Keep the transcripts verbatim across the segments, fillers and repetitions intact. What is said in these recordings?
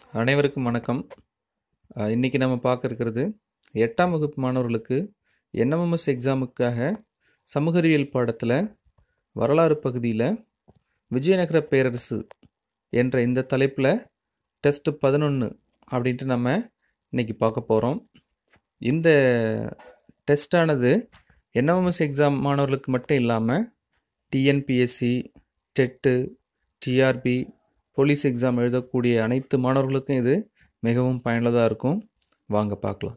அனைவருக்கும் வணக்கம். அஹ் இன்னைக்கு நம்ம பார்க்க இருக்கிறது எட்டாம் வகுப்பு மாணவர்களுக்கு என்எம்எம்எஸ் எக்ஸாமுக்காக சமூகறிவியல் பாடத்தில் வரலாறு பகுதியில் விஜயநகர பேரரசு என்ற இந்த தலைப்பில் டெஸ்ட் பதினொன்று அப்படின்ட்டு நம்ம இன்னைக்கு பார்க்க போகிறோம். இந்த டெஸ்டானது என்எம்எம்எஸ் எக்ஸாம் மாணவர்களுக்கு மட்டும் இல்லாமல் TNPSC, TET, TRB, police exam எழுதக்கூடிய அனைத்து மாணவர்களுக்கும் இது மிகவும் பயனுள்ளதாக இருக்கும். வாங்க பார்க்கலாம்.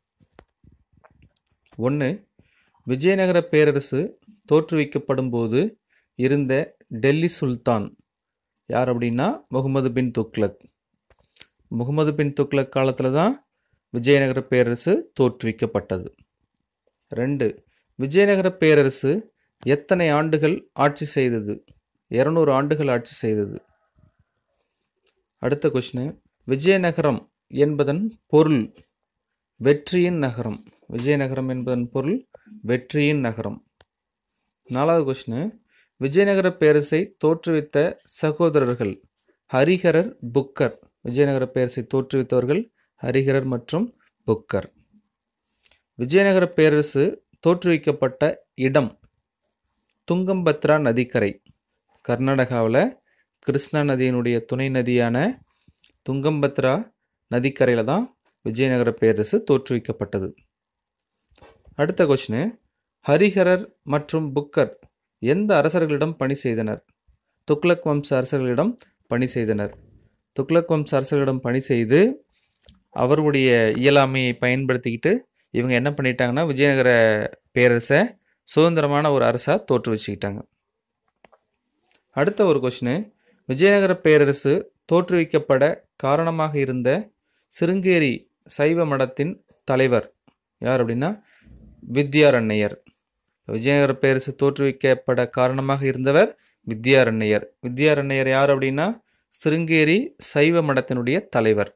ஒன்று, விஜயநகர பேரரசு தோற்றுவிக்கப்படும் போது இருந்த டெல்லி சுல்தான் யார் அப்படின்னா முகமது பின் துக்ளக். முகமது பின் துக்ளக் காலத்தில் தான் விஜயநகர பேரரசு தோற்றுவிக்கப்பட்டது. ரெண்டு, விஜயநகர பேரரசு எத்தனை ஆண்டுகள் ஆட்சி செய்தது? இருநூறு ஆண்டுகள் ஆட்சி செய்தது. அடுத்த கொஸ்டின், விஜயநகரம் என்பதன் பொருள்? வெற்றியின் நகரம். விஜயநகரம் என்பதன் பொருள் வெற்றியின் நகரம். நாலாவது கொஸ்டின், விஜயநகர பேரரசை தோற்றுவித்த சகோதரர்கள் ஹரிஹரர், புக்கர். விஜயநகர பேரரசை தோற்றுவித்தவர்கள் ஹரிஹரர் மற்றும் புக்கர். விஜயநகர பேரரசு தோற்றுவிக்கப்பட்ட இடம் துங்கம்பத்ரா நதிக்கரை. கர்நாடகாவில் கிருஷ்ணா நதியினுடைய துணை நதியான துங்கம்பத்ரா நதிக்கரையில் தான் விஜயநகர பேரரசு தோற்றுவிக்கப்பட்டது. அடுத்த கொஸ்டின், ஹரிஹரர் மற்றும் புக்கர் எந்த அரசர்களிடம் பணி செய்தனர்? துக்ளக் வம்ச அரசர்களிடம் பணி செய்தனர். துக்ளக் வம்ச அரசர்களிடம் பணி செய்து அவருடைய இயலாமையை பயன்படுத்திக்கிட்டு இவங்க என்ன பண்ணிட்டாங்கன்னா விஜயநகர பேரரசை சுதந்திரமான ஒரு அரசாக தோற்றுவிச்சுக்கிட்டாங்க. அடுத்த ஒரு கொஸ்டின், விஜயநகர பேரரசு தோற்றுவிக்கப்பட காரணமாக இருந்த சிருங்கேரி சைவ மடத்தின் தலைவர் யார் அப்படின்னா வித்யாரண்யர். விஜயநகர பேரரசு தோற்றுவிக்கப்பட காரணமாக இருந்தவர் வித்யாரண்யர். வித்யாரண்யர் யார் அப்படின்னா சிருங்கேரி சைவ மடத்தினுடைய தலைவர்.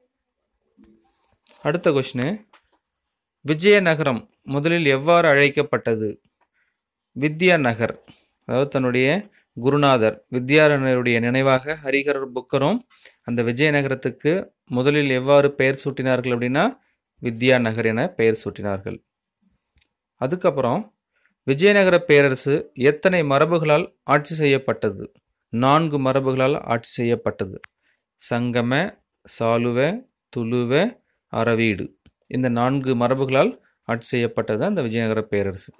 அடுத்த கொஸ்டின், விஜயநகரம் முதலில் எவ்வாறு அழைக்கப்பட்டது? வித்யாநகர், அதாவது தன்னுடைய குருநாதர் வித்யாரண்யருடைய நினைவாக ஹரிஹரர், புக்கரும் அந்த விஜயநகரத்துக்கு முதலில் எவ்வாறு பெயர் சூட்டினார்கள் அப்படின்னா வித்யாநகர் என பெயர் சூட்டினார்கள். அதுக்கப்புறம் விஜயநகர பேரரசு எத்தனை மரபுகளால் ஆட்சி செய்யப்பட்டது? நான்கு மரபுகளால் ஆட்சி செய்யப்பட்டது. சங்கம, சாளுவ, துளுவ, அரவீடு. இந்த நான்கு மரபுகளால் ஆட்சி செய்யப்பட்டது அந்த விஜயநகர பேரரசு.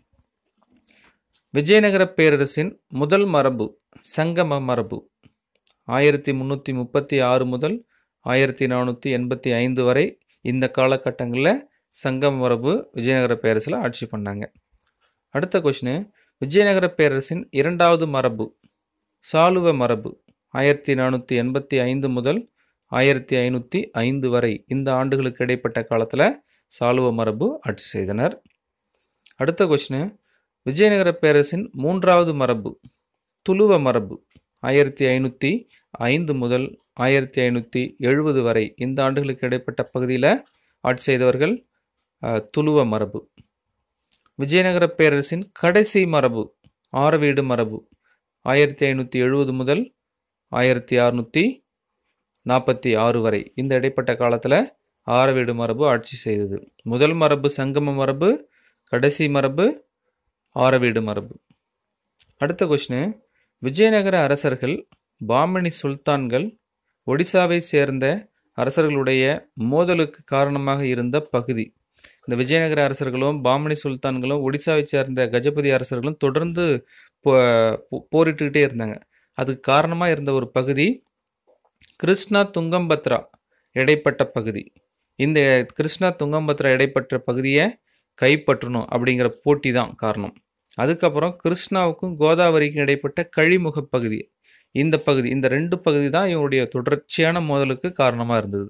விஜயநகர பேரரசின் முதல் மரபு சங்கம மரபு. ஆயிரத்தி முந்நூற்றி முப்பத்தி ஆறு முதல் ஆயிரத்தி நானூற்றி எண்பத்தி ஐந்து வரை இந்த காலகட்டங்களில் சங்கம மரபு விஜயநகர பேரரசில் ஆட்சி பண்ணாங்க. அடுத்த கொஸ்டின், விஜயநகர பேரரசின் இரண்டாவது மரபு சாளுவ மரபு. ஆயிரத்தி நானூற்றி எண்பத்தி ஐந்து முதல் ஆயிரத்தி ஐநூற்றி ஐந்து வரை இந்த ஆண்டுகளுக்கு இடைப்பட்ட காலத்தில் சாளுவ மரபு ஆட்சி செய்தனர். அடுத்த கொஸ்டின், விஜயநகர பேரரசின் மூன்றாவது மரபு துளுவ மரபு. ஆயிரத்தி ஐநூற்றி ஐந்து முதல் ஆயிரத்தி ஐநூற்றி எழுபது வரை இந்த ஆண்டுகளுக்கு இடைப்பட்ட பகுதியில் ஆட்சி செய்தவர்கள் துளுவ மரபு. விஜயநகர பேரரசின் கடைசி மரபு ஆரவீடு மரபு. ஆயிரத்தி ஐநூற்றி எழுபது முதல் ஆயிரத்தி அறுநூற்றி நாற்பத்தி ஆறு வரை இந்த இடைப்பட்ட காலத்தில் ஆரவீடு மரபு ஆட்சி செய்தது. முதல் மரபு சங்கம மரபு, கடைசி மரபு ஆரவீடு மரபு. அடுத்த கொஸ்டின், விஜயநகர அரசர்கள் பாமணி சுல்தான்கள் ஒடிசாவை சேர்ந்த அரசர்களுடைய மோதலுக்கு காரணமாக இருந்த பகுதி. இந்த விஜயநகர அரசர்களும் பாமணி சுல்தான்களும் ஒடிசாவை சேர்ந்த கஜபதி அரசர்களும் தொடர்ந்து போ போரிட்டுக்கிட்டே இருந்தாங்க. அதுக்கு காரணமாக இருந்த ஒரு பகுதி கிருஷ்ணா துங்கம்பத்ரா இடைப்பட்ட பகுதி. இந்த கிருஷ்ணா துங்கம்பத்ரா இடைப்பட்ட பகுதியை கைப்பற்றணும் அப்படிங்கிற போட்டி தான் காரணம். அதுக்கப்புறம் கிருஷ்ணாவுக்கும் கோதாவரிக்கும் இடைப்பட்ட கழிமுக பகுதி, இந்த பகுதி, இந்த ரெண்டு பகுதி தான் இவனுடைய தொடர்ச்சியான மோதலுக்கு காரணமாக இருந்தது.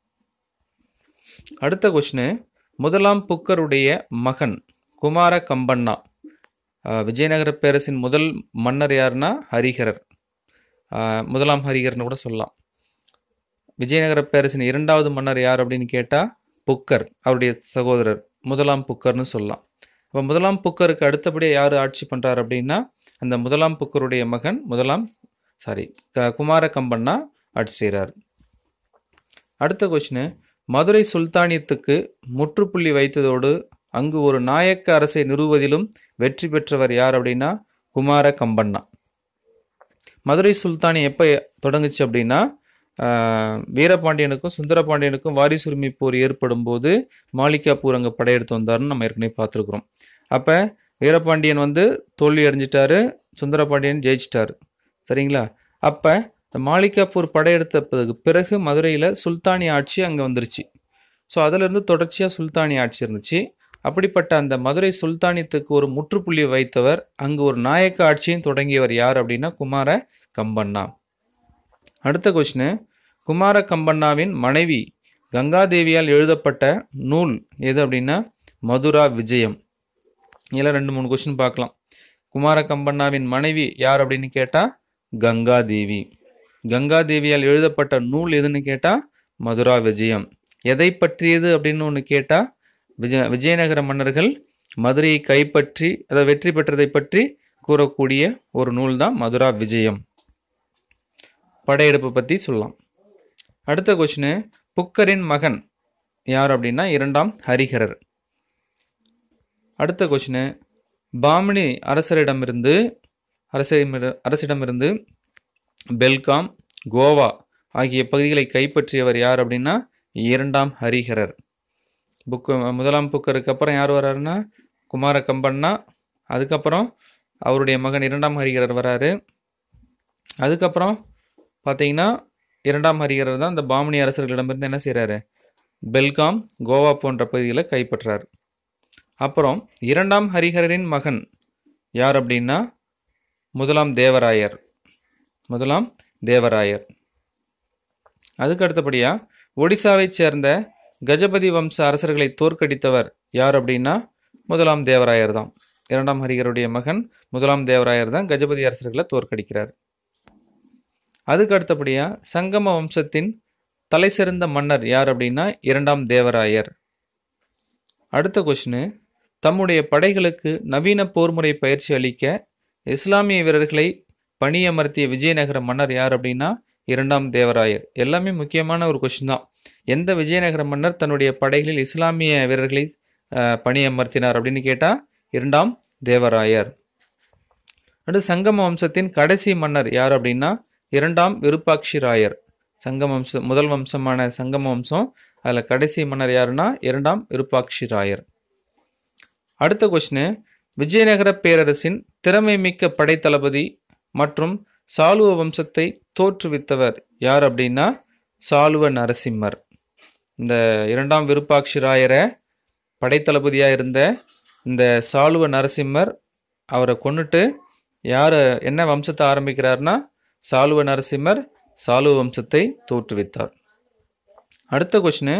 அடுத்த கொஸ்டின், முதலாம் புக்கருடைய மகன் குமார கம்பண்ணா. விஜயநகர பேரரசின் முதல் மன்னர் யாருன்னா ஹரிஹரர், முதலாம் ஹரிஹரர்னு கூட சொல்லலாம். விஜயநகர பேரரசின் இரண்டாவது மன்னர் யார் அப்படின்னு கேட்டால் புக்கர், அவருடைய சகோதரர் முதலாம் புக்கர்னு சொல்லலாம். அப்போ முதலாம் புக்கருக்கு அடுத்தபடியாக யார் ஆட்சி பண்ணுறார் அப்படின்னா அந்த முதலாம் புக்கருடைய மகன் முதலாம் சாரி குமார கம்பண்ணா ஆட்சி செய்கிறார். அடுத்த கொஸ்டின், மதுரை சுல்தானியத்துக்கு முற்றுப்புள்ளி வைத்ததோடு அங்கு ஒரு நாயக்க அரசை நிறுவுவதிலும் வெற்றி பெற்றவர் யார் அப்படின்னா குமார கம்பண்ணா. மதுரை சுல்தானி எப்போ தொடங்குச்சு அப்படின்னா வீரபாண்டியனுக்கும் சுந்தரபாண்டியனுக்கும் வாரிசுரிமை போர் ஏற்படும் போது மாளிகாப்பூர் அங்கே படையெடுத்து வந்தாருன்னு நம்ம ஏற்கனவே பார்த்துருக்குறோம். அப்போ வீரபாண்டியன் வந்து தோல்வி அடைஞ்சிட்டாரு, சுந்தரபாண்டியன் ஜெயிச்சிட்டாரு, சரிங்களா? அப்போ இந்த மாளிகாப்பூர் படையெடுத்ததுக்கு பிறகு மதுரையில் சுல்தானி ஆட்சி அங்கே வந்துருச்சு. ஸோ அதிலிருந்து தொடர்ச்சியாக சுல்தானி ஆட்சி இருந்துச்சு. அப்படிப்பட்ட அந்த மதுரை சுல்தானியத்துக்கு ஒரு முற்றுப்புள்ளி வைத்தவர், அங்கு ஒரு நாயக்க ஆட்சியும் தொடங்கியவர் யார் அப்படின்னா குமார கம்பண்ணா. அடுத்த கொஸ்டின், குமார கம்பண்ணாவின் மனைவி கங்காதேவியால் எழுதப்பட்ட நூல் எது அப்படின்னா மதுரா விஜயம். இதில் ரெண்டு மூணு கொஸ்டின் பார்க்கலாம். குமார கம்பண்ணாவின் மனைவி யார் அப்படின்னு கேட்டால் கங்காதேவி. கங்காதேவியால் எழுதப்பட்ட நூல் எதுன்னு கேட்டால் மதுரா விஜயம். எதை பற்றியது அப்படின்னு ஒன்று கேட்டால் விஜய விஜயநகர மன்னர்கள் மதுரையை கைப்பற்றி அதை வெற்றி பெற்றதை பற்றி கூறக்கூடிய ஒரு நூல் தான் மதுரா விஜயம். படையெடுப்பு பற்றி சொல்லலாம். அடுத்த கொஸ்டின், புக்கரின் மகன் யார் அப்படின்னா இரண்டாம் ஹரிஹரர். அடுத்த கொஸ்டின், பாமினி அரசரிடமிருந்து அரச அரசிடமிருந்து பெல்காம், கோவா ஆகிய பகுதிகளை கைப்பற்றியவர் யார் அப்படின்னா இரண்டாம் ஹரிஹரர். புக்கு முதலாம் புக்கருக்கு அப்புறம் யார் வர்றாருன்னா குமார கம்பண்ணா. அதுக்கப்புறம் அவருடைய மகன் இரண்டாம் ஹரிஹரர் வராரு. அதுக்கப்புறம் பார்த்தீங்கன்னா இரண்டாம் ஹரிஹரர் தான் இந்த பாமினி அரசர்களிடமிருந்து என்ன செய்கிறாரு, பெல்காம், கோவா போன்ற பகுதிகளை கைப்பற்றார். அப்புறம் இரண்டாம் ஹரிஹரரின் மகன் யார் அப்படின்னா முதலாம் தேவராயர். முதலாம் தேவராயர். அதுக்கு அடுத்தபடியாக ஒடிசாவை சேர்ந்த கஜபதி வம்ச அரசர்களை தோற்கடித்தவர் யார் அப்படின்னா முதலாம் தேவராயர் தான். இரண்டாம் ஹரிஹருடைய மகன் முதலாம் தேவராயர் தான் கஜபதி அரசர்களை தோற்கடிக்கிறார். அதுக்கு அடுத்தபடியாக சங்கம வம்சத்தின் தலை சிறந்த மன்னர் யார் அப்படின்னா இரண்டாம் தேவராயர். அடுத்த கொஸ்டின், தம்முடைய படைகளுக்கு நவீன போர்முறை பயிற்சி அளிக்க இஸ்லாமிய வீரர்களை பணியமர்த்திய விஜயநகர மன்னர் யார் அப்படின்னா இரண்டாம் தேவராயர். எல்லாமே முக்கியமான ஒரு கொஸ்டின் தான். எந்த விஜயநகர மன்னர் தன்னுடைய படைகளில் இஸ்லாமிய வீரர்களை பணியமர்த்தினார் அப்படின்னு கேட்டால் இரண்டாம் தேவராயர். அடுத்து சங்கம வம்சத்தின் கடைசி மன்னர் யார் அப்படின்னா இரண்டாம் விருப்பாட்சி ராயர். சங்கம வம்சம் முதல் வம்சமான சங்கம வம்சம், அதில் கடைசி மன்னர் யாருன்னா இரண்டாம் விருப்பாட்சி ராயர். அடுத்த கொஸ்டின், விஜயநகர பேரரசின் திறமை மிக்க படைத்தளபதி மற்றும் சாளுவ வம்சத்தை தோற்றுவித்தவர் யார் அப்படின்னா சாளுவ நரசிம்மர். இந்த இரண்டாம் விருப்பாட்சி ராயரை படைத்தளபதியாக இருந்த இந்த சாளுவ நரசிம்மர் அவரை கொன்னுட்டு யார் என்ன வம்சத்தை ஆரம்பிக்கிறார்னா சாளுவ நரசிம்மர் சாளுவ வம்சத்தை தோற்றுவித்தார். அடுத்த கொஸ்டின்,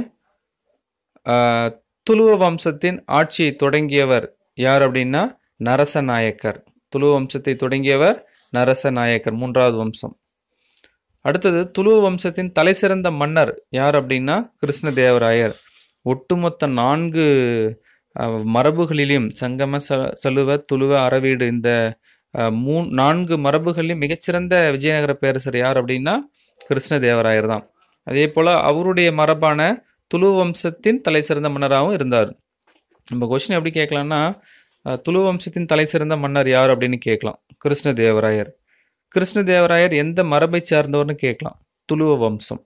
துளுவ வம்சத்தின் ஆட்சியை தொடங்கியவர் யார் அப்படின்னா நரசநாயக்கர். துளுவ வம்சத்தை தொடங்கியவர் நரசநாயக்கர், மூன்றாவது வம்சம். அடுத்தது துளுவ வம்சத்தின் தலை சிறந்த மன்னர் யார் அப்படின்னா கிருஷ்ணதேவராயர். ஒட்டுமொத்த நான்கு மரபுகளிலும் சங்கம ச சலுவ துளுவ அரவீடு இந்த மூ நான்கு மரபுகளிலும் மிகச்சிறந்த விஜயநகர பேரரசர் யார் அப்படின்னா கிருஷ்ணதேவராயர் தான். அதே போல் அவருடைய மரபான துளுவ வம்சத்தின் தலை சிறந்த மன்னராகவும் இருந்தார். நம்ம கொஸ்டின் எப்படி கேட்கலாம்னா துளுவ வம்சத்தின் தலை சிறந்த மன்னர் யார் அப்படின்னு கேட்கலாம், கிருஷ்ணதேவராயர். கிருஷ்ணதேவராயர் எந்த மரபை சார்ந்தவர்னு கேட்கலாம், துளுவ வம்சம்.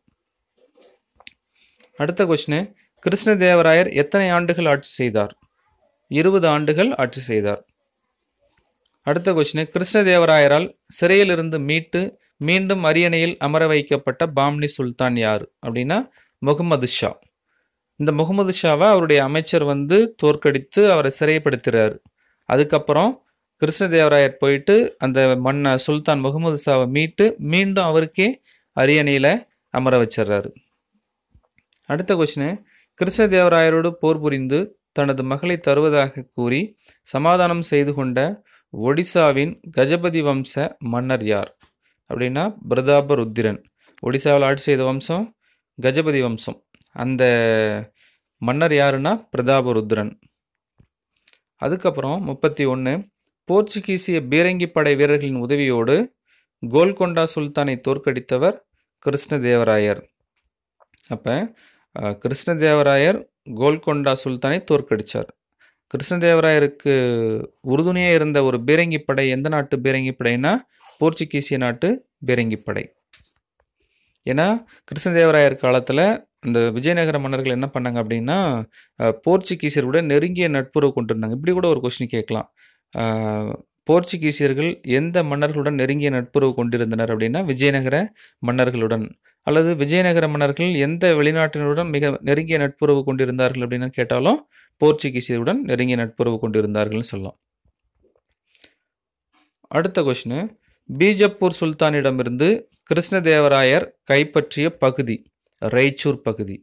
அடுத்த கொஸ்டின், கிருஷ்ணதேவராயர் எத்தனை ஆண்டுகள் ஆட்சி செய்தார்? இருபது ஆண்டுகள் ஆட்சி செய்தார். அடுத்த கொஸ்டின், கிருஷ்ணதேவராயரால் சிறையிலிருந்து மீட்டு மீண்டும் அரியணையில் அமர வைக்கப்பட்ட பாம்னி சுல்தான் யார் அப்படின்னா முகமது ஷா. இந்த முகமது ஷாவை அவருடைய அமைச்சர் வந்து தோற்கடித்து அவரை சிறைப்படுத்துறாரு. அதுக்கப்புறம் கிருஷ்ணதேவராயர் போயிட்டு அந்த மன்ன சுல்தான் முகமது ஷாவை மீட்டு மீண்டும் அவருக்கே அரியணையில் அமர வச்சிடுறாரு. அடுத்த கொஸ்டின், கிருஷ்ணதேவராயரோடு போர் புரிந்து தனது மகளை தருவதாக கூறி சமாதானம் செய்து கொண்ட ஒடிசாவின் கஜபதி வம்ச மன்னர் யார் அப்படின்னா பிரதாபருத்திரன். ஒடிசாவில் ஆட்சி செய்த வம்சம் கஜபதி வம்சம். அந்த மன்னர் யாருன்னா பிரதாபருத்திரன். அதுக்கப்புறம் முப்பத்தி ஒன்று, போர்ச்சுகீசிய பீரங்கி படை வீரர்களின் உதவியோடு கோல்கொண்டா சுல்தானை தோற்கடித்தவர் கிருஷ்ணதேவராயர். அப்போ கிருஷ்ணதேவராயர் கோல்கொண்டா சுல்தானை தோற்கடித்தார். கிருஷ்ணதேவராயருக்கு உறுதுணையாக இருந்த ஒரு பீரங்கி படை எந்த நாட்டு பீரங்கி படைனா போர்ச்சுகீசிய நாட்டு பீரங்கி படை. ஏன்னா கிருஷ்ணதேவராயர் காலத்தில் இந்த விஜயநகர மன்னர்கள் என்ன பண்ணாங்க அப்படின்னா போர்ச்சுகீசியரோட நெருங்கிய நட்புறவு கொண்டிருந்தாங்க. இப்படி கூட ஒரு கொஸ்டின் கேட்கலாம். போர்ச்சுகீசியர்கள் எந்த மன்னர்களுடன் நெருங்கிய நட்புறவு கொண்டிருந்தனர் அப்படின்னா விஜயநகர மன்னர்களுடன். அல்லது விஜயநகர மன்னர்கள் எந்த வெளிநாட்டினருடன் மிக நெருங்கிய நட்புறவு கொண்டிருந்தார்கள் அப்படின்னு கேட்டாலும் போர்ச்சுகீசியருடன் நெருங்கிய நட்புறவு கொண்டிருந்தார்கள்னு சொல்லலாம். அடுத்த கொஸ்டின், பீஜப்பூர் சுல்தானிடமிருந்து கிருஷ்ணதேவராயர் கைப்பற்றிய பகுதி ராய்ச்சூர் பகுதி.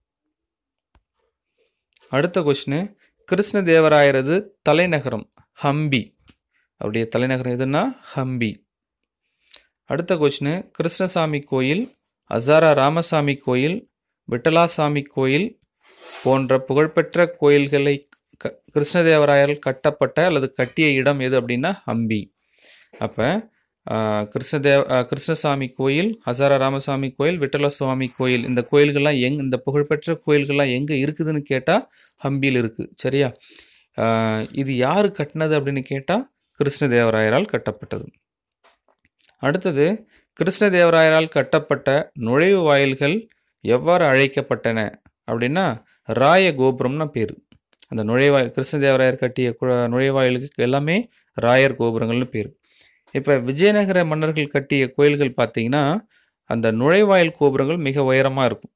அடுத்த கொஸ்டின், கிருஷ்ணதேவராயரது தலைநகரம் ஹம்பி. அவருடைய தலைநகரம் எதுன்னா ஹம்பி. அடுத்த கொஸ்டின், கிருஷ்ணசாமி கோயில், அசாரா ராமசாமி கோயில், விட்டலாசாமி கோயில் போன்ற புகழ்பெற்ற கோயில்களை க கிருஷ்ணதேவராயர் கட்டப்பட்ட அல்லது கட்டிய இடம் எது அப்படின்னா ஹம்பி. அப்போ கிருஷ்ணதேவ கிருஷ்ணசாமி கோயில், ஹசாரா ராமசாமி கோயில், விட்டலசுவாமி கோயில், இந்த கோயில்கள்லாம் எங் இந்த புகழ்பெற்ற கோயில்கள்லாம் எங்கே இருக்குதுன்னு கேட்டால் ஹம்பியில் இருக்குது. சரியா? இது யார் கட்டினது அப்படின்னு கேட்டால் கிருஷ்ணதேவராயரால் கட்டப்பட்டது. அடுத்தது, கிருஷ்ணதேவராயரால் கட்டப்பட்ட நுழைவு வாயில்கள் எவ்வாறு அழைக்கப்பட்டன அப்படின்னா ராய கோபுரம்னு பேர். அந்த நுழைவாயில் கிருஷ்ணதேவராயர் கட்டிய நுழைவாயில்களுக்கு எல்லாமே ராயர் கோபுரங்கள்னு பேர். இப்போ விஜயநகர மன்னர்கள் கட்டிய கோயில்கள் பார்த்தீங்கன்னா அந்த நுழைவாயில் கோபுரங்கள் மிக உயரமாக இருக்கும்.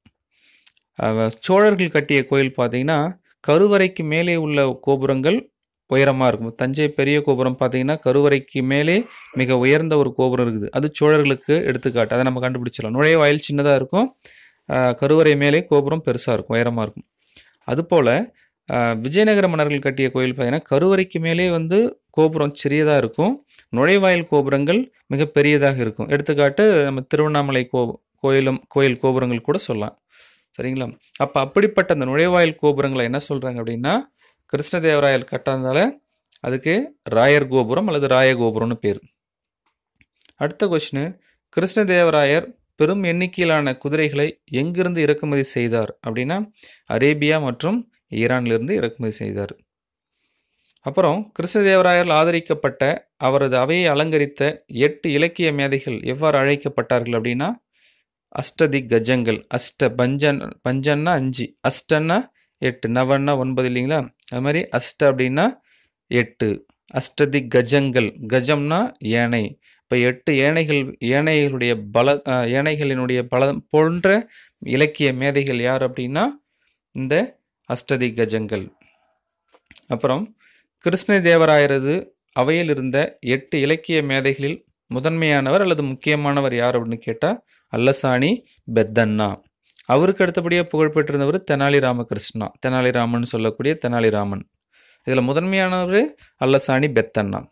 சோழர்கள் கட்டிய கோயில் பார்த்தீங்கன்னா கருவறைக்கு மேலே உள்ள கோபுரங்கள் உயரமாக இருக்கும். தஞ்சை பெரிய கோபுரம் பார்த்தீங்கன்னா கருவறைக்கு மேலே மிக உயர்ந்த ஒரு கோபுரம் இருக்குது. அது சோழர்களுக்கு எடுத்துக்காட்டு. அதை நம்ம கண்டுபிடிச்சிடலாம். நுழைவாயில் சின்னதாக இருக்கும், கருவறை மேலே கோபுரம் பெருசாக இருக்கும், உயரமாக இருக்கும். அதுபோல் விஜயநகர மன்னர்கள் கட்டிய கோயில் பார்த்தீங்கன்னா கருவறைக்கு மேலே வந்து கோபுரம் சிறியதாக இருக்கும், நுழைவாயில் கோபுரங்கள் மிக பெரியதாக இருக்கும். எடுத்துக்காட்டு நம்ம திருவண்ணாமலை கோ கோயிலும் கோயில் கோபுரங்கள் கூட சொல்லலாம். சரிங்களா? அப்போ அப்படிப்பட்ட அந்த நுழைவாயில் கோபுரங்களை என்ன சொல்கிறாங்க அப்படின்னா கிருஷ்ணதேவராயர் கட்டினதால அதுக்கு ராயர் கோபுரம் அல்லது ராய கோபுரம்னு பேர். அடுத்த கொஸ்டின், கிருஷ்ணதேவராயர் பெரும் எண்ணிக்கையிலான குதிரைகளை எங்கிருந்து இறக்குமதி செய்தார் அப்படின்னா அரேபியா மற்றும் ஈரானிலிருந்து இறக்குமதி செய்தார். அப்புறம் கிருஷ்ணதேவராயர் ஆதரிக்கப்பட்ட அவரது அவையை அலங்கரித்த எட்டு இலக்கிய மேதைகள் எவ்வாறு அழைக்கப்பட்டார்கள் அப்படின்னா அஷ்டதிக் கஜங்கள். அஷ்ட பஞ்சன் பஞ்சன்னா அஞ்சு, அஷ்டன்னா எட்டு, நவன்னா ஒன்பது இல்லைங்களா? அது மாதிரி அஷ்ட அப்படின்னா எட்டு, அஷ்டதிக் கஜங்கள். கஜம்னா யானை. இப்போ எட்டு யானைகள் யானைகளுடைய பல யானைகளினுடைய பலம் போன்ற இலக்கிய மேதைகள் யார் அப்படின்னா இந்த அஷ்டதிக் கஜங்கள். அப்புறம் கிருஷ்ணதேவராயரது அவையில் இருந்த எட்டு இலக்கிய மேதைகளில் முதன்மையானவர் அல்லது முக்கியமானவர் யார் அப்படின்னு கேட்டால் அல்லசாணி பெத்தண்ணா. அவருக்கு அடுத்தபடியாக புகழ்பெற்றிருந்தவர் தெனாலி ராமகிருஷ்ணா, தெனாலிராமன் சொல்லக்கூடிய தெனாலிராமன். இதில் முதன்மையானவர் அல்லசாணி பெத்தண்ணா.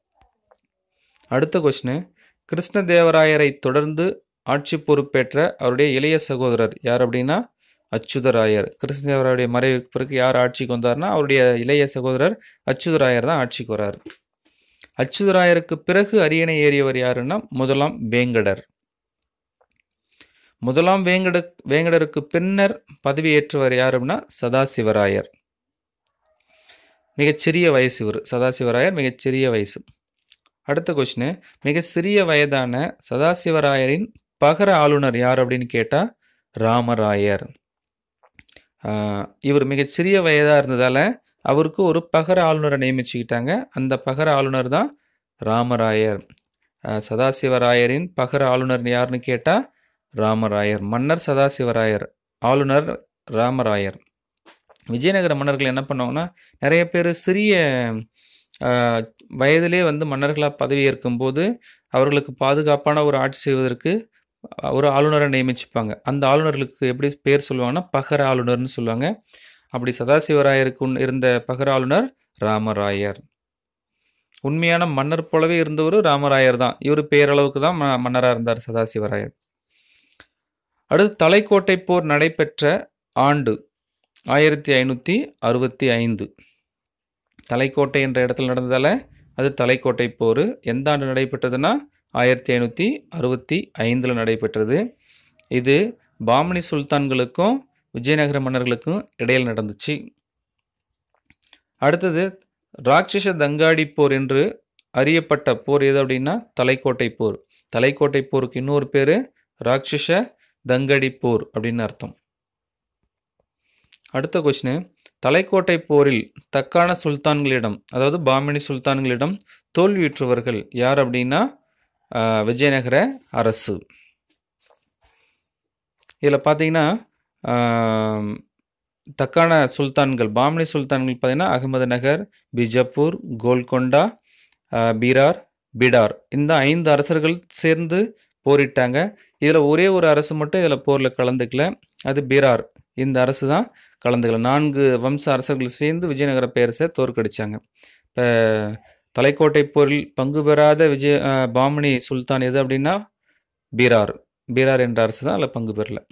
அடுத்த கொஸ்டின், கிருஷ்ணதேவராயரை தொடர்ந்து ஆட்சி பொறுப்பேற்ற அவருடைய இளைய சகோதரர் யார் அப்படின்னா அச்சுதராயர். கிருஷ்ணதேவராயருடைய மறைவுக்கு பிறகு யார் ஆட்சிக்கு வந்தார்னா அவருடைய இளைய சகோதரர் அச்சுதராயர் தான் ஆட்சிக்கு வரார். அச்சுதராயருக்கு பிறகு அரியணை ஏறியவர் யாருன்னா முதலாம் வேங்கடர். முதலாம் வேங்கட வேங்கடருக்கு பின்னர் பதவியேற்றவர் யார் அப்படின்னா சதாசிவராயர். மிகச்சிறிய வயசு இவர் சதாசிவராயர், மிகச்சிறிய வயசு. அடுத்த கொஸ்டின், மிக சிறிய வயதான சதாசிவராயரின் பகர ஆளுநர் யார் அப்படின்னு கேட்டால் ராமராயர். இவர் மிகச்சிறிய வயதாக இருந்ததால் அவருக்கு ஒரு பகர ஆளுநரை நியமிச்சுக்கிட்டாங்க. அந்த பகர ஆளுநர் தான் ராமராயர். சதாசிவராயரின் பகர ஆளுநர் யாருன்னு கேட்டால் ராமராயர். மன்னர் சதாசிவராயர், ஆளுநர் ராமராயர். விஜயநகர மன்னர்கள் என்ன பண்ணுவாங்கன்னா நிறைய பேர் சிறிய வயதிலே வந்து மன்னர்களாக பதவியேற்கும் போது அவர்களுக்கு பாதுகாப்பான ஒரு ஆட்சி செய்வதற்கு ஒரு ஆளுநரை நியமிச்சுப்பாங்க. அந்த ஆளுநர்களுக்கு எப்படி பேர் சொல்லுவாங்கன்னா பகர ஆளுநர்னு சொல்லுவாங்க. அப்படி சதாசிவராயருக்கு இருந்த பகர ஆளுநர் ராமராயர். உண்மையான மன்னர் போலவே இருந்தவர் ராமராயர் தான். இவர் பேரளவுக்கு தான் ம மன்னராக இருந்தார் சதாசிவராயர். அடுத்து, தலைக்கோட்டை போர் நடைபெற்ற ஆண்டு ஆயிரத்தி ஐநூற்றி அறுபத்தி ஐந்து. தலைக்கோட்டை என்ற இடத்துல நடந்ததால் அது தலைக்கோட்டை போர். எந்த ஆண்டு நடைபெற்றதுன்னா ஆயிரத்தி ஐநூற்றி அறுபத்தி ஐந்தில் நடைபெற்றது. இது பாமனி சுல்தான்களுக்கும் விஜயநகர மன்னர்களுக்கும் இடையில் நடந்துச்சு. அடுத்தது ராட்சச தங்காடி போர் என்று அறியப்பட்ட போர் எது அப்படின்னா தலைக்கோட்டை போர். தலைக்கோட்டை போருக்கு இன்னொரு பேர் ராட்சச தங்கடி போர் அப்படின்னு அர்த்தம். அடுத்த கொஸ்டின், தலைக்கோட்டை போரில் தக்கான சுல்தான்களிடம் அதாவது பாமினி சுல்தான்களிடம் தோல்வியுற்றவர்கள் யார் அப்படின்னா விஜயநகர அரசு. இதில் பார்த்தீங்கன்னா தக்கான சுல்தான்கள் பாமினி சுல்தான்கள் பார்த்தீங்கன்னா அகமது நகர், பிஜப்பூர், கோல்கொண்டா, பீரார், பிடார் இந்த ஐந்து அரசர்கள் சேர்ந்து போரிட்டாங்க. இதில் ஒரே ஒரு அரசு மட்டும் இதில் போரில் கலந்துக்கல, அது பீரார். இந்த அரசு தான் கலந்துக்கல. நான்கு வம்ச அரசர்கள் சேர்ந்து விஜயநகர பேரரசை தோற்கடித்தாங்க. இப்போ தலைக்கோட்டை போரில் பங்கு பெறாத விஜய பாமினி சுல்தான் எது அப்படின்னா பீரார். பீரார் என்ற அரசு தான் அதில் பங்கு பெறல.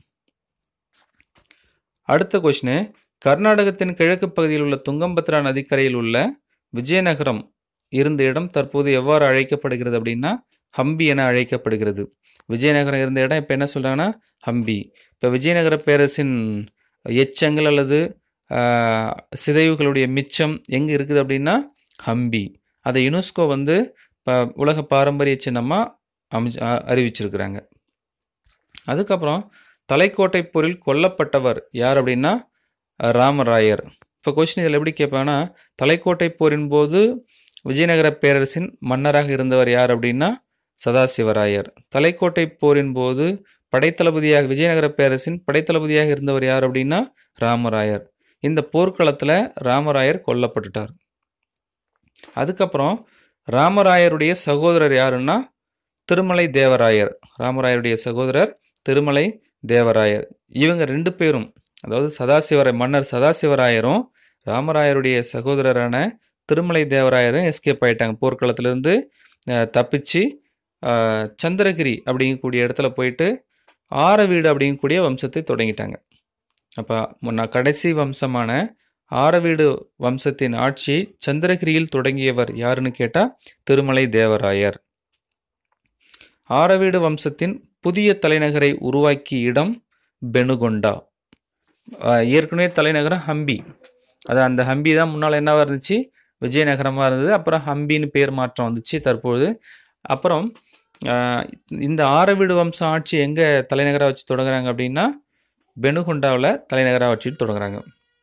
அடுத்த கொஸ்டின், கர்நாடகத்தின் கிழக்கு பகுதியில் உள்ள துங்கம்பத்ரா நதிக்கரையில் உள்ள விஜயநகரம் இருந்த இடம் தற்போது எவ்வாறு அழைக்கப்படுகிறது அப்படின்னா ஹம்பி என அழைக்கப்படுகிறது. விஜயநகரம் இருந்த இடம் இப்போ என்ன சொல்கிறாங்கன்னா ஹம்பி. இப்போ விஜயநகர பேரரசின் எச்சங்கள் அல்லது சிதைவுகளுடைய மிச்சம் எங்கே இருக்குது அப்படின்னா ஹம்பி. அதை யுனெஸ்கோ வந்து இப்போ உலக பாரம்பரிய சின்னமாக அமைச்சு அறிவிச்சிருக்கிறாங்க. அதுக்கப்புறம் தலைக்கோட்டை போரில் கொல்லப்பட்டவர் யார் அப்படின்னா ராமராயர். இப்போ கொஸ்டின் இதில் எப்படி கேட்பாங்கன்னா தலைக்கோட்டை போரின் போது விஜயநகர பேரரசின் மன்னராக இருந்தவர் யார் அப்படின்னா சதாசிவராயர். தலைக்கோட்டை போரின் போது படைத்தளபதியாக விஜயநகர பேரரசின் படைத்தளபதியாக இருந்தவர் யார் அப்படின்னா ராமராயர். இந்த போர்க்களத்தில் ராமராயர் கொல்லப்பட்டுட்டார். அதுக்கப்புறம் ராமராயருடைய சகோதரர் யாருன்னா திருமலை தேவராயர். ராமராயருடைய சகோதரர் திருமலை தேவராயர். இவங்க ரெண்டு பேரும் அதாவது சதாசிவராய மன்னர் சதாசிவராயரும் ராமராயருடைய சகோதரரான திருமலை தேவராயரும் எஸ்கேப் ஆகிட்டாங்க. போர்க்களத்திலிருந்து தப்பிச்சு சந்திரகிரி அப்படிங்கக்கூடிய இடத்துல போயிட்டு ஆரவீடு அப்படிங்கக்கூடிய வம்சத்தை தொடங்கிட்டாங்க. அப்போ நான் கடைசி வம்சமான ஆரவீடு வம்சத்தின் ஆட்சியை சந்திரகிரியில் தொடங்கியவர் யாருன்னு கேட்டால் திருமலை தேவராயர். ஆரவீடு வம்சத்தின் புதிய தலைநகரை உருவாக்கிய இடம் பெனுகொண்டா. ஏற்கனவே தலைநகரம் ஹம்பி. அது அந்த ஹம்பி தான் முன்னால் என்னவாக இருந்துச்சு விஜயநகரமாக இருந்தது. அப்புறம் ஹம்பின்னு பேர் மாற்றம் வந்துச்சு தற்போது. அப்புறம் இந்த ஆரவீடு வம்ச ஆட்சி எங்கே தலைநகராக வச்சு தொடங்குறாங்க அப்படின்னா பெனுகொண்டாவில் தலைநகராக வச்சுட்டு தொடங்குறாங்க.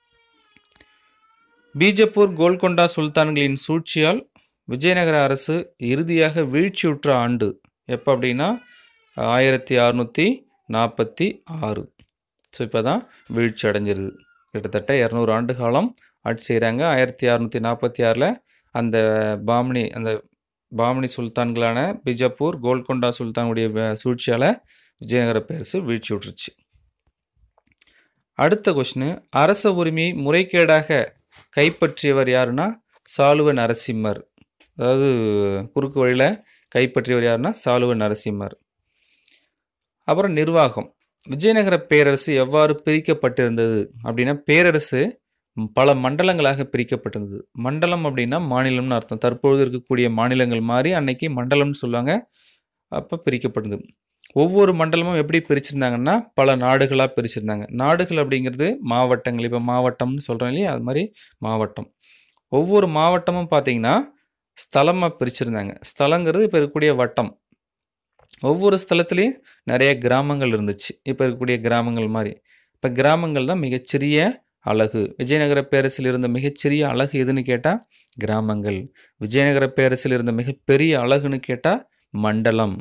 பீஜப்பூர் கோல்கொண்டா சுல்தான்களின் சூழ்ச்சியால் விஜயநகர அரசு இறுதியாக வீழ்ச்சியுற்ற ஆண்டு எப்போ அப்படின்னா ஆயிரத்தி அறுநூற்றி நாற்பத்தி ஆறு. ஸோ இப்போ தான் வீழ்ச்சி அடைஞ்சிருது. கிட்டத்தட்ட இரநூறு ஆண்டு காலம் ஆட்சி செய்கிறாங்க. ஆயிரத்தி அறுநூற்றி நாற்பத்தி ஆறில் அந்த பாமினி அந்த பாமினி சுல்தான்களான பிஜப்பூர் கோல்கொண்டா சுல்தானுடைய சூழ்ச்சியால் விஜயநகர பேரரசு வீழ்ச்சி விட்டுருச்சு. அடுத்த கொஸ்டின், அரச உரிமையை முறைகேடாக கைப்பற்றியவர் யாருன்னா சாளுவ நரசிம்மர். அதாவது குறுக்கு வழியில் கைப்பற்றியவர் யாருன்னா சாளுவ நரசிம்மர். அப்புறம் நிர்வாகம். விஜயநகர பேரரசு எவ்வாறு பிரிக்கப்பட்டிருந்தது அப்படின்னா பேரரசு பல மண்டலங்களாக பிரிக்கப்பட்டிருந்தது. மண்டலம் அப்படின்னா மாநிலம்னு அர்த்தம். தற்பொழுது இருக்கக்கூடிய மாநிலங்கள் மாதிரி அன்னைக்கு மண்டலம்னு சொல்லுவாங்க. அப்போ பிரிக்கப்பட்டிருந்தது. ஒவ்வொரு மண்டலமும் எப்படி பிரிச்சிருந்தாங்கன்னா பல நாடுகளாக பிரிச்சிருந்தாங்க. நாடுகள் அப்படிங்கிறது மாவட்டங்கள். இப்போ மாவட்டம்னு சொல்கிறோம் இல்லையா, அது மாதிரி மாவட்டம். ஒவ்வொரு மாவட்டமும் பார்த்தீங்கன்னா ஸ்தலமாக பிரிச்சிருந்தாங்க. ஸ்தலங்கிறது இப்போ இருக்கக்கூடிய வட்டம். ஒவ்வொரு ஸ்தலத்துலேயும் நிறைய கிராமங்கள் இருந்துச்சு. இப்போ இருக்கக்கூடிய கிராமங்கள் மாதிரி. இப்போ கிராமங்கள் தான் மிகச்சிறிய அழகு. விஜயநகர பேரரசில் இருந்த மிகச்சிறிய அழகு எதுன்னு கேட்டால் கிராமங்கள். விஜயநகர பேரரசில் இருந்த மிகப்பெரிய அழகுன்னு கேட்டால் மண்டலம்.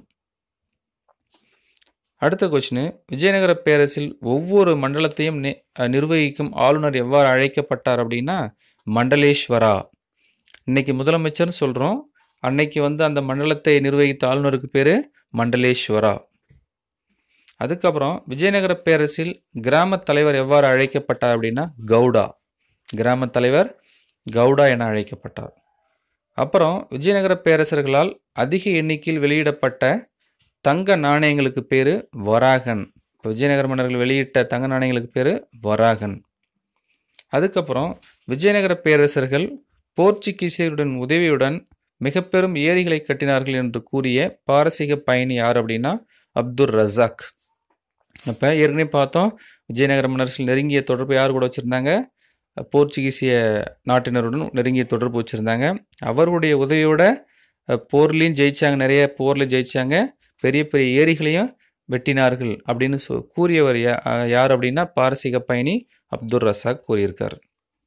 அடுத்த கொஸ்டின், விஜயநகர பேரரசில் ஒவ்வொரு மண்டலத்தையும் நிர்வகிக்கும் ஆளுநர் எவ்வாறு அழைக்கப்பட்டார் அப்படின்னா மண்டலேஸ்வரா. இன்னைக்கு முதலமைச்சர்னு சொல்கிறோம். அன்னைக்கு வந்து அந்த மண்டலத்தை நிர்வகித்த ஆளுநருக்கு பேர் மண்டலேஸ்வரா. அதுக்கப்புறம் விஜயநகர பேரரசில் கிராம தலைவர் எவ்வாறு அழைக்கப்பட்டார் அப்படின்னா கவுடா. கிராம தலைவர் கவுடா என அழைக்கப்பட்டார். அப்புறம் விஜயநகர பேரரசர்களால் அதிக எண்ணிக்கையில் வெளியிடப்பட்ட தங்க நாணயங்களுக்கு பேர் வராகன். விஜயநகர மன்னர்கள் வெளியிட்ட தங்க நாணயங்களுக்கு பேர் வராகன். அதுக்கப்புறம் விஜயநகர பேரரசர்கள் போர்ச்சுகீசியருடன் உதவியுடன் மிக பெரும் ஏரிகளை கட்டினார்கள் என்று கூறிய பாரசீக பயணி யார் அப்படின்னா அப்துல் ரசாக். அப்போ ஏற்கனவே பார்த்தோம், விஜயநகர மன்னர்கள் நெருங்கிய தொடர்பு யார் கூட வச்சுருந்தாங்க? போர்ச்சுகீசிய நாட்டினருடன் நெருங்கிய தொடர்பு வச்சுருந்தாங்க. அவருடைய உதவியோட போர்லேயும் ஜெயித்தாங்க, நிறைய போரில் ஜெயித்தாங்க, பெரிய பெரிய ஏரிகளையும் வெட்டினார்கள் அப்படின்னு சொ கூறியவர் யா யார் அப்படின்னா பாரசீக பயணி அப்துல் ரசாக் கூறியிருக்கார்.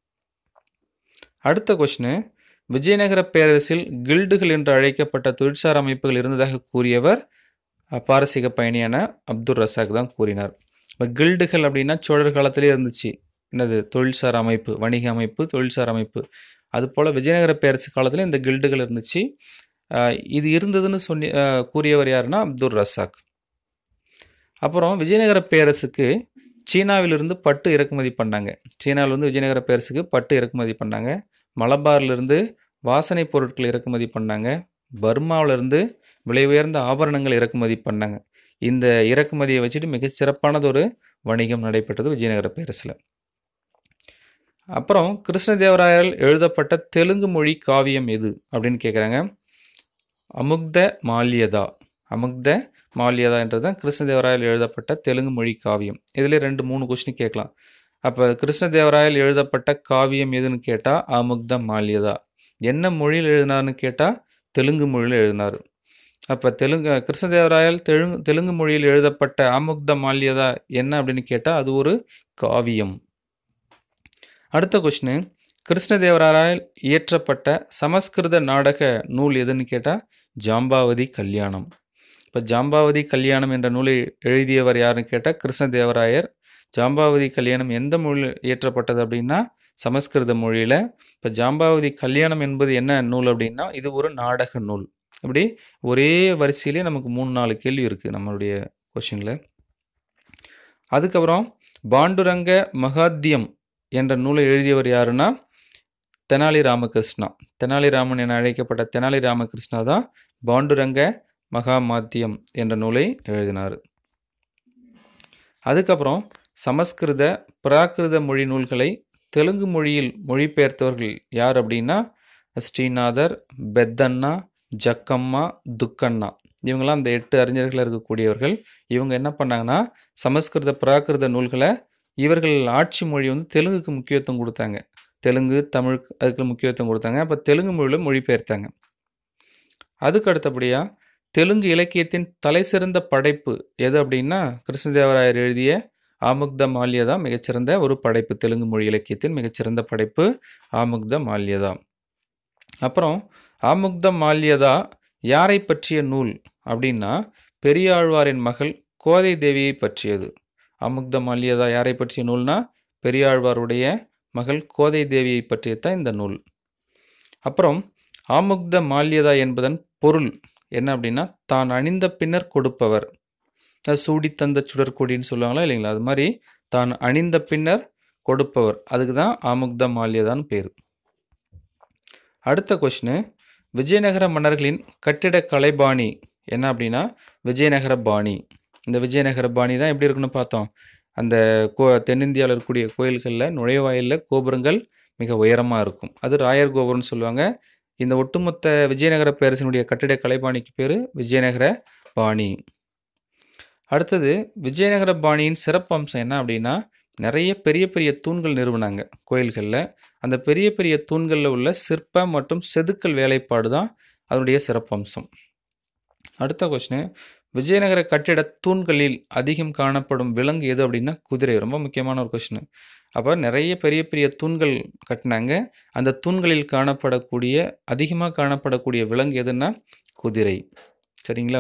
அடுத்த கொஸ்டின், விஜயநகர பேரரசில் கில்டுகள் என்று அழைக்கப்பட்ட தொழிற்சார் அமைப்புகள் இருந்ததாக கூறியவர் பாரசீக பயணியான அப்துல் ரசாக் தான் கூறினார். இப்போ கில்டுகள் அப்படின்னா சோழர் காலத்திலே இருந்துச்சு, என்னது தொழில்சார் அமைப்பு, வணிக அமைப்பு, தொழில்சார் அமைப்பு. அதுபோல் விஜயநகர பேரரசு காலத்தில் இந்த கில்டுகள் இருந்துச்சு. இது இருந்ததுன்னு சொல்லி கூறியவர் யாருன்னா அப்துல் ரசாக். அப்புறம் விஜயநகர பேரரசுக்கு சீனாவிலிருந்து பட்டு இறக்குமதி பண்ணாங்க. சீனாவிலிருந்து விஜயநகர பேரரசுக்கு பட்டு இறக்குமதி பண்ணாங்க. மலபாரிலிருந்து வாசனை பொருட்கள் இறக்குமதி பண்ணாங்க. பர்மாவிலிருந்து விலை உயர்ந்த ஆபரணங்கள் இறக்குமதி பண்ணாங்க. இந்த இறக்குமதியை வச்சுட்டு மிக சிறப்பானது ஒரு வணிகம் நடைபெற்றது விஜயநகர பேரரசில். அப்புறம் கிருஷ்ணதேவராயரால் எழுதப்பட்ட தெலுங்கு மொழி காவியம் எது அப்படின்னு கேட்குறாங்க. அமுக்த மால்யதா. அமுக்த மால்யதா என்றது தான் கிருஷ்ணதேவராயரால் எழுதப்பட்ட தெலுங்கு மொழி காவியம். இதில் ரெண்டு மூணு கொஸ்டின் கேட்கலாம். அப்போ கிருஷ்ணதேவராயரால் எழுதப்பட்ட காவியம் எதுன்னு கேட்டால் அமுக்த மால்யதா. என்ன மொழியில் எழுதினார்னு கேட்டால் தெலுங்கு மொழியில் எழுதினார். அப்போ தெலுங்கு கிருஷ்ணதேவராயல் தெலுங்கு தெலுங்கு மொழியில் எழுதப்பட்ட அமுக்த மால்யதா என்ன அப்படின்னு கேட்டால் அது ஒரு காவியம். அடுத்த கொஸ்டின், கிருஷ்ணதேவராயல் இயற்றப்பட்ட சமஸ்கிருத நாடக நூல் எதுன்னு கேட்டால் ஜாம்பாவதி கல்யாணம். இப்போ ஜாம்பாவதி கல்யாணம் என்ற நூலை எழுதியவர் யாருன்னு கேட்டால் கிருஷ்ணதேவராயர். ஜாம்பாவதி கல்யாணம் எந்த மொழியில் இயற்றப்பட்டது அப்படின்னா சமஸ்கிருத மொழியில். இப்போ ஜாம்பாவதி கல்யாணம் என்பது என்ன நூல் அப்படின்னா இது ஒரு நாடக நூல். இப்படி ஒரே வரிசையிலே நமக்கு மூணு நாலு கேள்வி இருக்குது நம்மளுடைய கொஷினில். அதுக்கப்புறம் பாண்டுரங்க மகாத்யம் என்ற நூலை எழுதியவர் யாருன்னா தெனாலி ராமகிருஷ்ணா. தெனாலிராமன் என அழைக்கப்பட்ட தெனாலி ராமகிருஷ்ணா தான் பாண்டுரங்க மகாமாத்தியம் என்ற நூலை எழுதினார். அதுக்கப்புறம் சமஸ்கிருத பிராகிருத மொழி நூல்களை தெலுங்கு மொழியில் மொழிபெயர்த்தவர்கள் யார் அப்படின்னா ஸ்ரீநாதர், பெத்தண்ணா, ஜக்கம்மா, துக்கண்ணா. இவங்கெல்லாம் அந்த எட்டு அறிஞர்கள் இருக்கக்கூடியவர்கள். இவங்க என்ன பண்ணாங்கன்னா சமஸ்கிருத பிராகிருத நூல்களை, இவர்கள் ஆட்சி மொழி வந்து தெலுங்குக்கு முக்கியத்துவம் கொடுத்தாங்க. தெலுங்கு, தமிழ் அதுக்கு முக்கியத்துவம் கொடுத்தாங்க. அப்போ தெலுங்கு மொழியில் மொழிபெயர்த்தாங்க. அதுக்கு அடுத்தபடியாக தெலுங்கு இலக்கியத்தின் தலை சிறந்த படைப்பு எது அப்படின்னா கிருஷ்ணதேவராயர் எழுதிய ஆமுக்த மால்யதா மிகச்சிறந்த ஒரு படைப்பு. தெலுங்கு மொழி இலக்கியத்தின் மிகச்சிறந்த படைப்பு ஆமுக்த மால்யதா. அப்புறம் ஆமுக்த மால்யதா யாரை பற்றிய நூல் அப்படின்னா பெரியாழ்வாரின் மகள் கோதை தேவியை பற்றியது. ஆமுக்த மால்யதா யாரை பற்றிய நூல்னா பெரியாழ்வாருடைய மகள் கோதை தேவியை பற்றியதான் இந்த நூல். அப்புறம் ஆமுக்த மால்யதா என்பதன் பொருள் என்ன அப்படின்னா தான் அணிந்த பின்னர் கொடுப்பவர். சூடி தந்த சுடற்கொடின்னு சொல்லுவாங்களா இல்லைங்களா, அது மாதிரி தான் அணிந்த பின்னர் கொடுப்பவர், அதுக்கு தான் ஆமுக்த மால்யதான்னு பேர். அடுத்த கொஸ்டின், விஜயநகர மன்னர்களின் கட்டிட கலைபாணி என்ன அப்படின்னா விஜயநகர பாணி. இந்த விஜயநகர பாணி தான் எப்படி இருக்குன்னு பார்த்தோம். அந்த கோ தென்னிந்தியாவில் இருக்கக்கூடிய கோயில்களில் நுழைவாயிலில் கோபுரங்கள் மிக உயரமாக இருக்கும். அது ராயர் கோபுரம்னு சொல்லுவாங்க. இந்த ஒட்டுமொத்த விஜயநகர பேரரசினுடைய கட்டிட கலைபாணிக்கு பேர் விஜயநகர பாணி. அடுத்தது விஜயநகர பாணியின் சிறப்பம்சம் என்ன அப்படின்னா நிறைய பெரிய பெரிய தூண்கள் நிறுவனாங்க கோயில்களில். அந்த பெரிய பெரிய தூண்களில் உள்ள சிற்ப மற்றும் செதுக்கல் வேலைப்பாடு தான் அதனுடைய சிறப்பம்சம். அடுத்த கொஸ்டின், விஜயநகர கட்டிட தூண்களில் அதிகம் காணப்படும் விலங்கு எது அப்படின்னா குதிரை. ரொம்ப முக்கியமான ஒரு கொஸ்டின். அப்போ நிறைய பெரிய பெரிய தூண்கள் கட்டினாங்க. அந்த தூண்களில் காணப்படக்கூடிய அதிகமாக காணப்படக்கூடிய விலங்கு எதுன்னா குதிரை. சரிங்களா?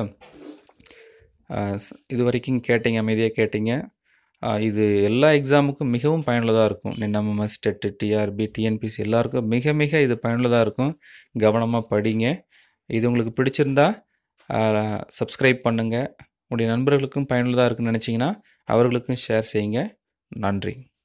இது வரைக்கும் கேட்டீங்க, அமைதியாக கேட்டீங்க. இது எல்லா எக்ஸாமுக்கும் மிகவும் பயனுள்ளதாக இருக்கும். என்எம்எம்எஸ், டெட், டிஆர்பி, டிஎன்பிசி எல்லாருக்கும் மிக மிக இது பயனுள்ளதாக இருக்கும். கவனமாக படிங்க. இது உங்களுக்கு பிடிச்சிருந்தா சப்ஸ்கிரைப் பண்ணுங்கள். உங்களுடைய நண்பர்களுக்கும் பயனுள்ளதாக இருக்குன்னு நினச்சிங்கன்னா அவர்களுக்கும் ஷேர் செய்யுங்க. நன்றி.